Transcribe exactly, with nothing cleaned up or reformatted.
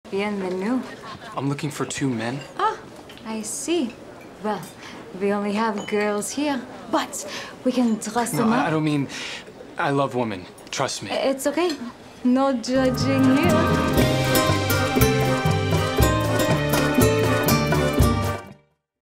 Bienvenue. I'm looking for two men. Ah, I see. Well, we only have girls here, but we can dress No, them I, up. I don't mean... I love women. Trust me. It's okay. No judging here.